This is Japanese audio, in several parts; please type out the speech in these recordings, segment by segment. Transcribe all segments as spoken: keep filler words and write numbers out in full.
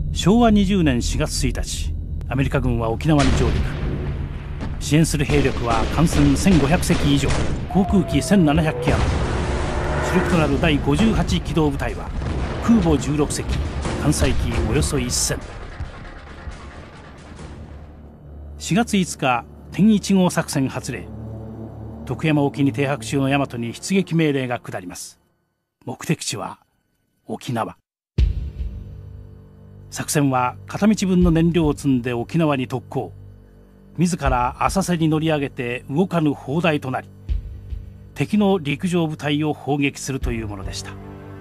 しょうわにじゅうねんしがつついたち、アメリカ軍は沖縄に上陸。支援する兵力は艦船せんごひゃくせき以上、航空機せんななひゃっき余り。主力となるだいごじゅうはち機動部隊は空母じゅうろくせき、艦載機およそせん。しがついつか、天いち号作戦発令。徳山沖に停泊中の大和に出撃命令が下ります。目的地は沖縄。作戦は片道分の燃料を積んで沖縄に特攻。自ら浅瀬に乗り上げて動かぬ砲台となり、敵の陸上部隊を砲撃するというものでした。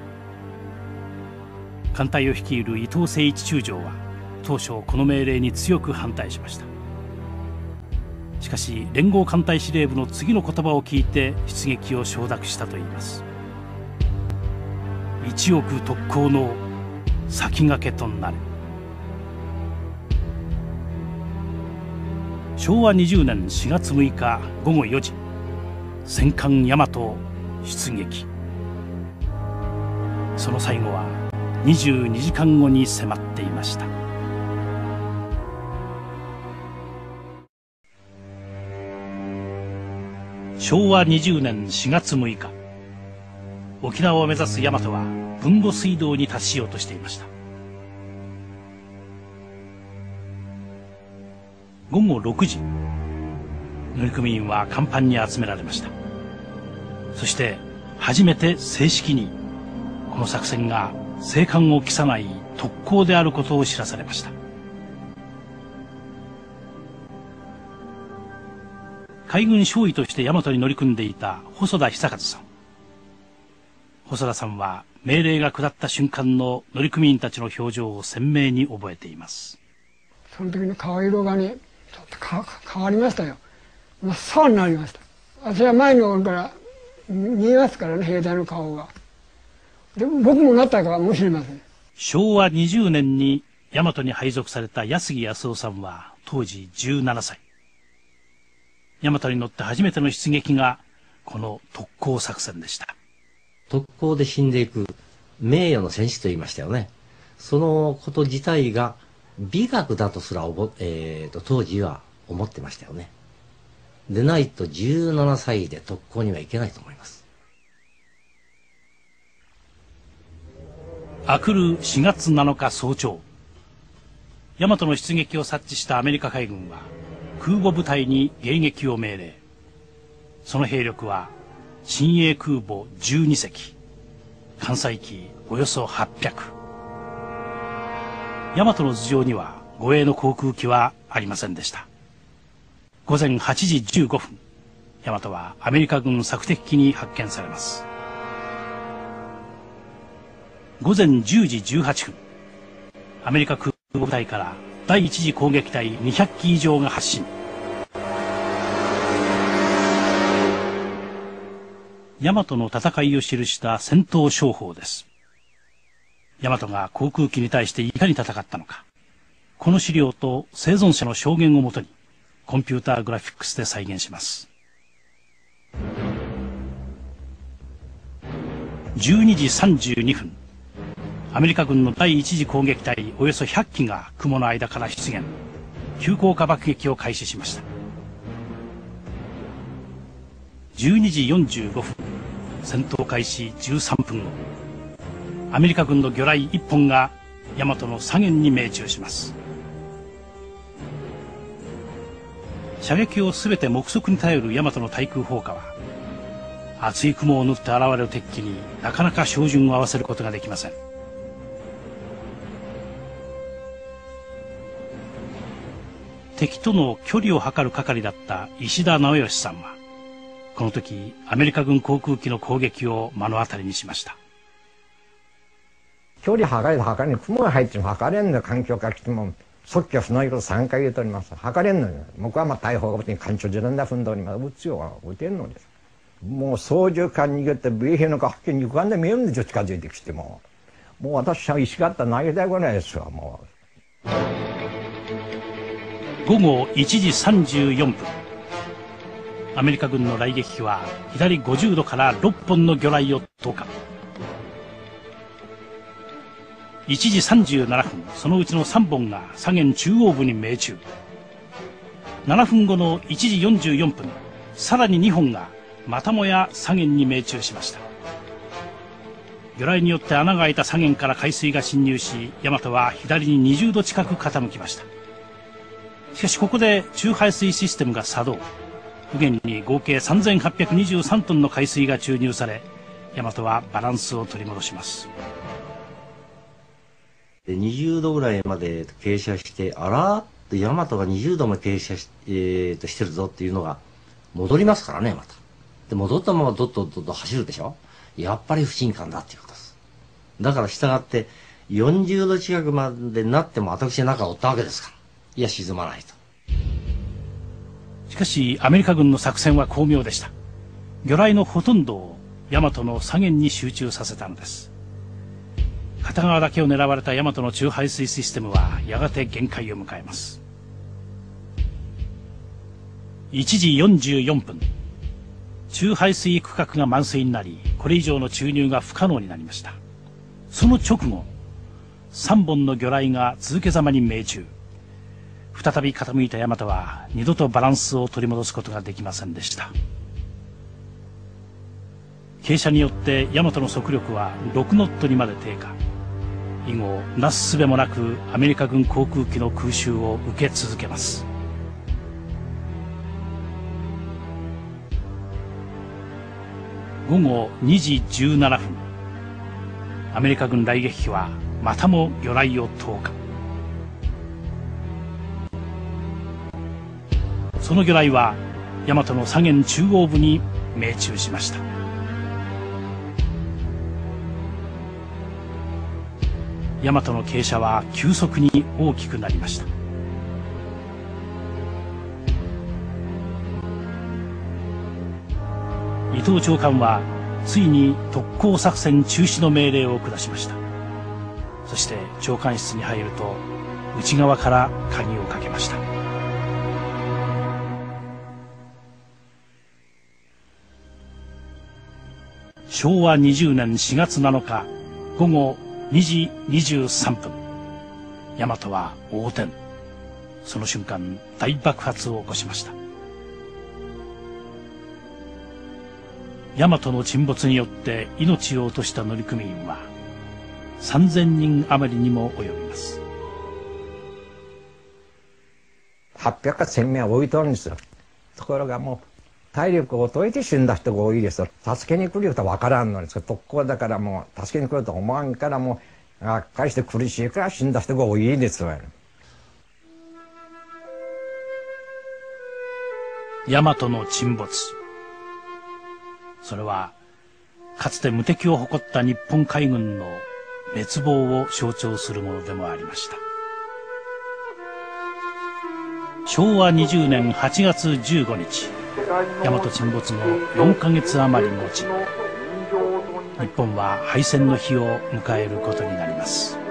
艦隊を率いる伊藤誠一中将は当初この命令に強く反対しました。しかし連合艦隊司令部の次の言葉を聞いて出撃を承諾したといいます。一億特攻の先駆けとなる。しょうわにじゅうねんしがつむいかごごよじ、戦艦大和出撃。その最後はにじゅうにじかんごに迫っていました。しょうわにじゅうねんしがつむいか、沖縄を目指す大和は豊後水道に達しようとしていました。ごごろくじ、乗組員は甲板に集められました。そして初めて正式にこの作戦が青函を期さない特攻であることを知らされました。海軍少尉として大和に乗り組んでいた細田久和さん。細田さんは命令が下った瞬間の乗組員たちの表情を鮮明に覚えています。 その時の顔色がね、ちょっとか変わりましたよ。真っ青になりました。私は前の方から見えますからね、兵隊の顔が。でも僕もなったかもしれません。 しょうわにじゅうねんに大和に配属された安木康夫さんは当時じゅうななさい。大和に乗って初めての出撃がこの特攻作戦でした。 特攻で死んでいく名誉の戦士と言いましたよね。そのこと自体が美学だとすらおぼ、えー、と当時は思ってましたよね。でないとじゅうななさいで特攻にはいけないと思います。 あくるしがつなのか早朝、大和の出撃を察知したアメリカ海軍は空母部隊に迎撃を命令。その兵力は新鋭空母じゅうにせき、艦載機およそはっぴゃく。大和の頭上には護衛の航空機はありませんでした。ごぜんはちじじゅうごふん、大和はアメリカ軍索敵機に発見されます。ごぜんじゅうじじゅうはっぷん、アメリカ空母部隊から第一次攻撃隊にひゃっき以上が発進。大和の戦いを記した戦闘商法です。大和が航空機に対していかに戦ったのか、この資料と生存者の証言をもとにコンピューターグラフィックスで再現します。じゅうにじさんじゅうにふん、アメリカ軍の第一次攻撃隊およそひゃっきが雲の間から出現、急降下爆撃を開始しました。じゅうにじよんじゅうごふん、戦闘開始じゅうさんぷんご、アメリカ軍の魚雷いっぽんが大和の左舷に命中します。射撃をすべて目測に頼る大和の対空砲火は、厚い雲を縫って現れる敵機になかなか照準を合わせることができません。敵との距離を測る係だった石田直義さんは、この時アメリカ軍航空機の攻撃を目の当たりにしました。 距離測れる測れんの、雲が入っても測れんの、環境から来ても即興その色さんかい言うとります。測れんのよ。僕はまあ大砲が別に艦長自分だ踏んでおります。撃つよ、撃てんのです。もう操縦桿に逃げて米兵のかっけに浮かんで見えるんですよ、近づいてきても。もう私は石形投げたいぐらいですわ、もう。 ごごいちじさんじゅうよんぷん、アメリカ軍の雷撃機は左ごじゅうどからろっぽんの魚雷を投下。 いちじさんじゅうななふん、そのうちのさんぼんが左舷中央部に命中。ななふんごのいちじよんじゅうよんぷん、さらににほんがまたもや左舷に命中しました。魚雷によって穴が開いた左舷から海水が侵入し、大和は左ににじゅうど近く傾きました。しかしここで中排水システムが作動。右舷に合計さんぜんはっぴゃくにじゅうさんトンの海水が注入され、大和はバランスを取り戻します。 でにじゅうどぐらいまで傾斜して、あらーっと大和がにじゅうども傾斜し、えー、としてるぞっていうのが戻りますからね、また。で戻ったままどっとどっと走るでしょ。やっぱり不信感だっていうことです。だから従ってよんじゅうど近くまでなっても私の中を追ったわけですから。いや沈まないと。 しかしアメリカ軍の作戦は巧妙でした。魚雷のほとんどを大和の左舷に集中させたのです。片側だけを狙われた大和の中排水システムはやがて限界を迎えます。いちじよんじゅうよんぷん、中排水区画が満水になり、これ以上の注入が不可能になりました。その直後、さんぼんの魚雷が続けざまに命中。再び傾いた大和は二度とバランスを取り戻すことができませんでした。傾斜によって大和の速力はろくノットにまで低下。以後なすすべもなくアメリカ軍航空機の空襲を受け続けます。ごごにじじゅうななふん、アメリカ軍雷撃機はまたも魚雷を投下。その魚雷は大和の左舷中央部に命中しました。大和の傾斜は急速に大きくなりました。伊藤長官はついに特攻作戦中止の命令を下しました。そして長官室に入ると内側から鍵をかけました。しょうわにじゅうねんしがつなのかごごにじにじゅうさんぷん、大和は横転。その瞬間大爆発を起こしました。大和の沈没によって命を落とした乗組員はさんぜんにん余りにも及びます。 はっぴゃくかせんめいは置いとるんですよ。ところがもう体力を解いて死んだ人が多いですよ。助けに来る人は分からんのですけど、特攻だからもう助けに来ると思わんからもうがっかりして苦しいから死んだ人が多いですよ。 大和の沈没、それはかつて無敵を誇った日本海軍の滅亡を象徴するものでもありました。しょうわにじゅうねんはちがつじゅうごにち、大和沈没後よんかげつ余り後、日本は敗戦の日を迎えることになります。